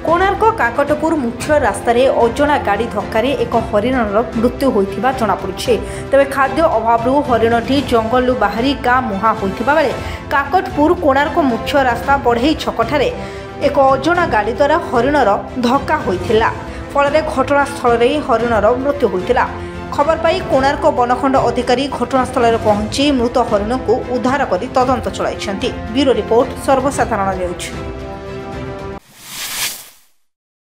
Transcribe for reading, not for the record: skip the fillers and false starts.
कोणार्क काकटपुर मुख्य रास्तार अजणा गाड़ी धक्कर एक हरिणर मृत्यु होता जमापड़ी। तेज खाद्य अभाव हरिणटी जंगल बाहरी गाँ मुहां होता बेले काकटपुर कोणार्क मुख्य रास्ता बढ़ई छकठारे एक अजणा गाड़ी द्वारा हरिणर धक्का होता फल घटनास्थल हरिणर मृत्यु होता। खबर पाई कोणार्क बनखंड अधिकारी घटनास्थल पहुंची मृत हरिण को उद्धार कर तदंत चलाई। ब्यूरो रिपोर्ट सर्वसाधारण न्यूज।